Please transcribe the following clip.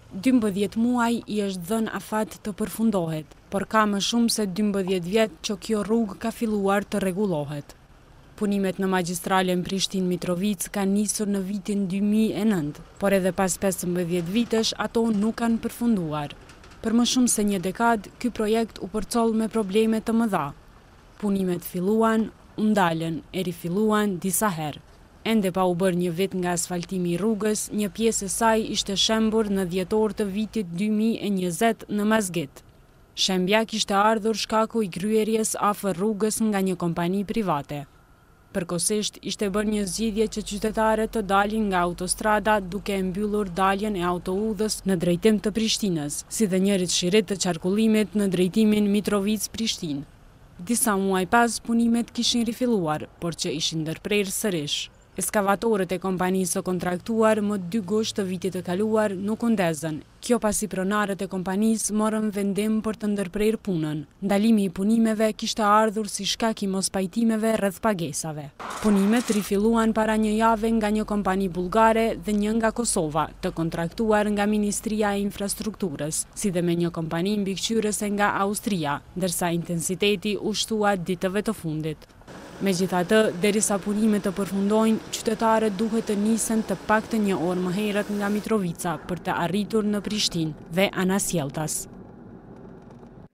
12 muaj I është dhënë afat të përfundohet, por ka më shumë se 12 vjet që kjo rrugë ka filluar të rregullohet. Punimet në magjistralen Prishtinë-Mitrovic kanë nisur në vitin 2009, por edhe pas 15 vitesh ato nuk kanë përfunduar. Për më shumë se një dekadë, ky projekt u përcoll me probleme të mëdha. Punimet filluan, u ndalën, e rifilluan disa herë. Ende pa u bërë një vit nga asfaltimi I rrugës, një pjesë e saj ishte shembur në dhjetor të vitit 2020 në Mazgit. Shembja kishte ardhur shkaku I kryerjes afër rrugës nga një kompani private. Përkohësisht ishte bërë një zgjidhje që qytetarët të dalin nga autostrada duke e mbyllur daljen e autoudhës në drejtim të Prishtinës, si dhe një ritshirit të qarkullimit në drejtimin Mitrovic-Prishtinë. Disa muaj pas, punimet kishin rifilluar, por që ishin ndërprerë sërish. Eskavatorët e kompanisë së kontraktuar më 2 gusht të vitit të kaluar nuk u ndezën. Kjo pasi pronarët e kompanisë morën vendim për të ndërprerë punën. Ndalimi I punimeve kishte ardhur si shkak I mospajtimeve rreth pagesave. Punimet rifilluan para një jave nga një kompani bullgare dhe një nga Kosova, të kontraktuar nga Ministria e Infrastrukturës, si dhe me një kompani mbikëqyrëse nga Austria, ndërsa intensiteti u shtua ditëve të fundit. Megjithatë, derisa punimet të përfundojnë, qytetarët duhet të nisen të paktën një orë më herët nga Mitrovica për të arritur në Prishtinë dhe anasjelltas.